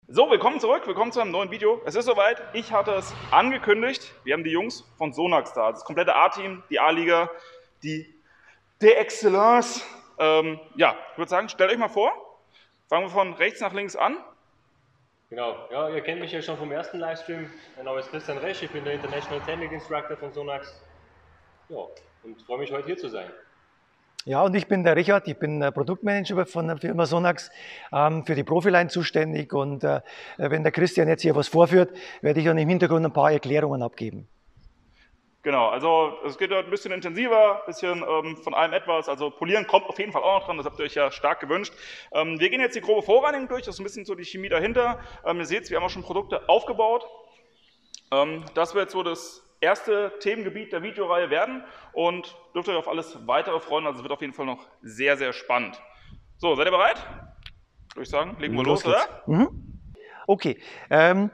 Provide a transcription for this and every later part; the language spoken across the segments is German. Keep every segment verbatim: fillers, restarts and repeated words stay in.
So, willkommen zurück, willkommen zu einem neuen Video. Es ist soweit, ich hatte es angekündigt, wir haben die Jungs von Sonax da, das komplette A-Team, die A-Liga, die d'Excellence. Ähm, ja, ich würde sagen, stellt euch mal vor, fangen wir von rechts nach links an. Genau, ja, ihr kennt mich ja schon vom ersten Livestream. Mein Name ist Christian Resch, ich bin der International Technical Instructor von Sonax. Ja, und freue mich, heute hier zu sein. Ja, und ich bin der Richard, ich bin der Produktmanager von der Firma Sonax, ähm, für die Profiline zuständig. Und äh, wenn der Christian jetzt hier was vorführt, werde ich dann im Hintergrund ein paar Erklärungen abgeben. Genau, also es geht ein bisschen intensiver, ein bisschen ähm, von allem etwas. Also polieren kommt auf jeden Fall auch noch dran, das habt ihr euch ja stark gewünscht. Ähm, wir gehen jetzt die grobe Vorreinigung durch, das ist ein bisschen so die Chemie dahinter. Ähm, ihr seht, wir haben auch schon Produkte aufgebaut. Ähm, das wird so das erste Themengebiet der Videoreihe werden und dürft euch auf alles weitere freuen, also es wird auf jeden Fall noch sehr, sehr spannend. So, seid ihr bereit? Würde ich sagen, legen wir los, los oder? Mhm. Okay. Ähm,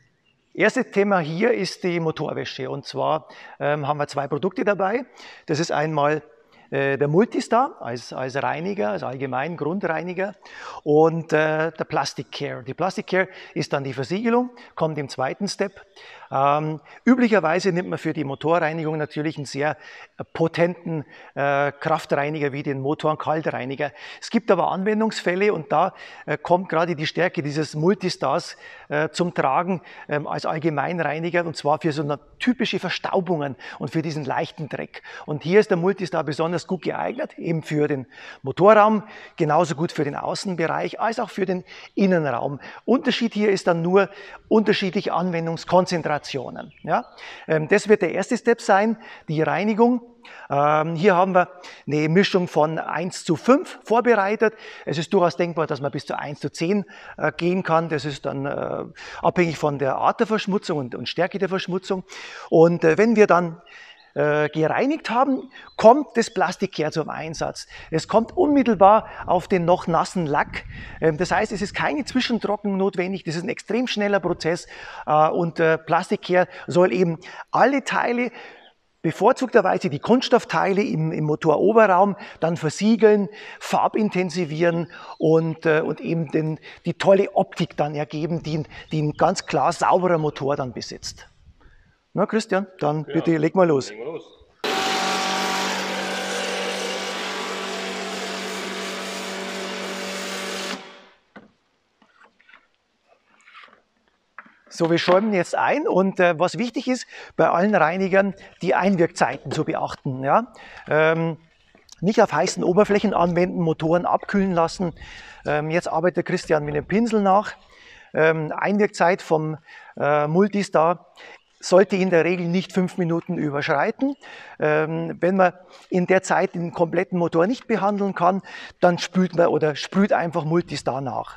Erstes Thema hier ist die Motorwäsche, und zwar ähm, haben wir zwei Produkte dabei. Das ist einmal äh, der Multistar als, als Reiniger, als allgemein Grundreiniger, und äh, der Plastic Care. Die Plastic Care ist dann die Versiegelung, kommt im zweiten Step. Ähm, üblicherweise nimmt man für die Motorreinigung natürlich einen sehr potenten äh, Kraftreiniger wie den Motoren-Kaltreiniger. Es gibt aber Anwendungsfälle, und da äh, kommt gerade die Stärke dieses Multistars äh, zum Tragen ähm, als Allgemeinreiniger, und zwar für so eine typische Verstaubungen und für diesen leichten Dreck. Und hier ist der Multistar besonders gut geeignet, eben für den Motorraum, genauso gut für den Außenbereich als auch für den Innenraum. Unterschied hier ist dann nur unterschiedliche Anwendungskonzentrationen. Ja? Ähm, das wird der erste Step sein, die Reinigung. Ähm, hier haben wir eine Mischung von eins zu fünf vorbereitet. Es ist durchaus denkbar, dass man bis zu eins zu zehn äh, gehen kann. Das ist dann äh, abhängig von der Art der Verschmutzung und, und Stärke der Verschmutzung. Und äh, wenn wir dann äh, gereinigt haben, kommt das Plastic Care zum Einsatz. Es kommt unmittelbar auf den noch nassen Lack. Ähm, das heißt, es ist keine Zwischentrocknung notwendig. Das ist ein extrem schneller Prozess. Äh, und äh, Plastic Care soll eben alle Teile, bevorzugterweise die Kunststoffteile im, im Motoroberraum, dann versiegeln, farbintensivieren und, äh, und eben den, die tolle Optik dann ergeben, die, die ein ganz klar sauberer Motor dann besitzt. Na Christian, dann Ja, bitte leg mal los. Legen wir los. So, wir schäumen jetzt ein, und äh, was wichtig ist, bei allen Reinigern die Einwirkzeiten zu beachten. Ja? Ähm, nicht auf heißen Oberflächen anwenden, Motoren abkühlen lassen. Ähm, jetzt arbeitet Christian mit dem Pinsel nach. Ähm, Einwirkzeit vom äh, Multistar sollte in der Regel nicht fünf Minuten überschreiten. Ähm, wenn man in der Zeit den kompletten Motor nicht behandeln kann, dann spült man oder sprüht einfach Multistar nach.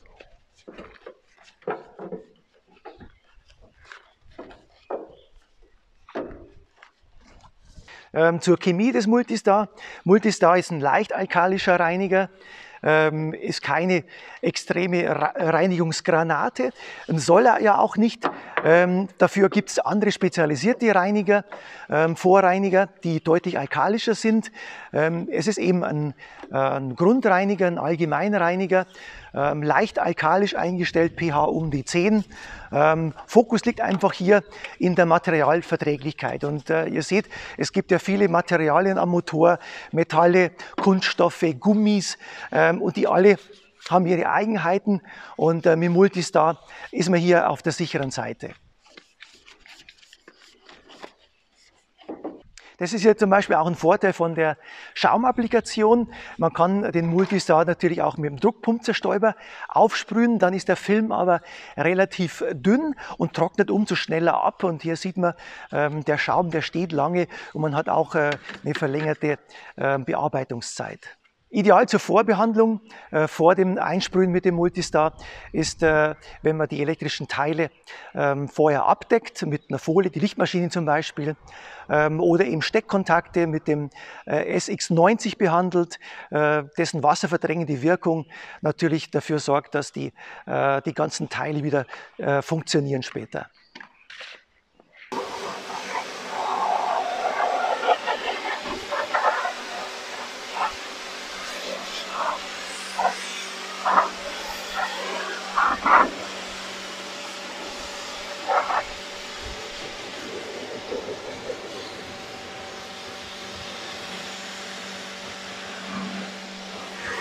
Ähm, zur Chemie des Multistar. Multistar ist ein leicht alkalischer Reiniger, ähm, ist keine extreme Reinigungsgranate, soll er ja auch nicht. Ähm, dafür gibt es andere spezialisierte Reiniger, ähm, Vorreiniger, die deutlich alkalischer sind. Ähm, es ist eben ein, äh, ein Grundreiniger, ein Allgemeinreiniger, ähm, leicht alkalisch eingestellt, pH um die zehn. Ähm, Fokus liegt einfach hier in der Materialverträglichkeit. Und äh, ihr seht, es gibt ja viele Materialien am Motor, Metalle, Kunststoffe, Gummis, ähm, und die alle haben ihre Eigenheiten, und äh, mit Multistar ist man hier auf der sicheren Seite. Das ist ja zum Beispiel auch ein Vorteil von der Schaumapplikation. Man kann den Multistar natürlich auch mit dem Druckpumpzerstäuber aufsprühen, dann ist der Film aber relativ dünn und trocknet umso schneller ab. Und hier sieht man, ähm, der Schaum, der steht lange, und man hat auch äh, eine verlängerte äh, Bearbeitungszeit. Ideal zur Vorbehandlung äh, vor dem Einsprühen mit dem Multistar ist, äh, wenn man die elektrischen Teile ähm, vorher abdeckt, mit einer Folie, die Lichtmaschine zum Beispiel, ähm, oder eben Steckkontakte mit dem äh, S X neunzig behandelt, äh, dessen wasserverdrängende Wirkung natürlich dafür sorgt, dass die, äh, die ganzen Teile wieder äh, funktionieren später.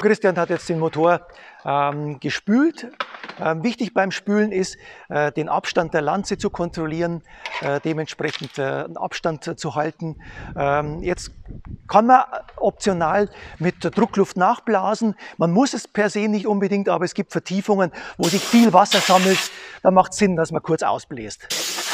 Christian hat jetzt den Motor ähm, gespült. Ähm, wichtig beim Spülen ist, äh, den Abstand der Lanze zu kontrollieren, äh, dementsprechend äh, einen Abstand äh, zu halten. Ähm, jetzt kann man optional mit Druckluft nachblasen. Man muss es per se nicht unbedingt, aber es gibt Vertiefungen, wo sich viel Wasser sammelt. Da macht es Sinn, dass man kurz ausbläst.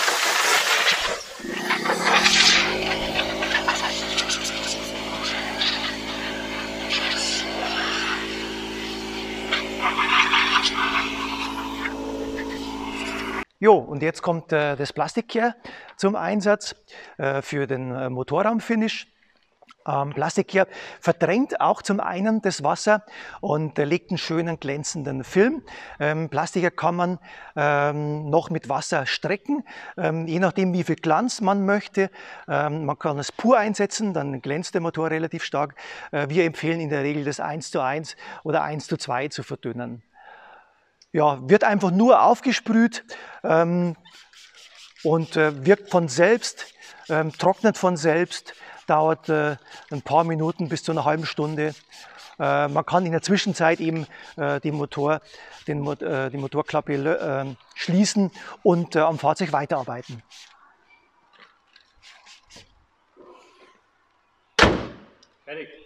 Jo, und jetzt kommt äh, das Plastikkehr zum Einsatz äh, für den äh, Motorraumfinish. Ähm, Plastikkehr verdrängt auch zum einen das Wasser und äh, legt einen schönen glänzenden Film. Ähm, Plastikkehr kann man ähm, noch mit Wasser strecken, ähm, je nachdem wie viel Glanz man möchte. Ähm, man kann es pur einsetzen, dann glänzt der Motor relativ stark. Äh, wir empfehlen in der Regel das eins zu eins oder eins zu zwei zu verdünnen. Ja, wird einfach nur aufgesprüht ähm, und äh, wirkt von selbst, ähm, trocknet von selbst, dauert äh, ein paar Minuten bis zu einer halben Stunde. Äh, man kann in der Zwischenzeit eben äh, den Motor, den, äh, die Motorklappe äh, schließen und äh, am Fahrzeug weiterarbeiten. Fertig.